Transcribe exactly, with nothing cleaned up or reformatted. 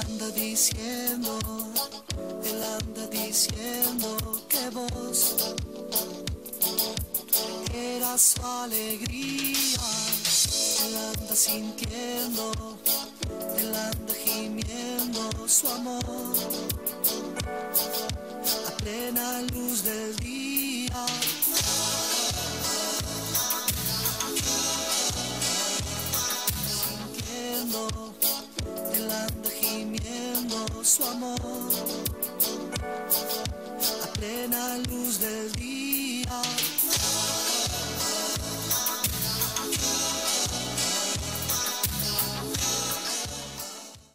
anda diciendo, él anda diciendo que vos eras su alegría. Él anda sintiendo, él anda gimiendo su amor a plena luz del día. Sintiendo, él anda gimiendo su amor a plena luz del día.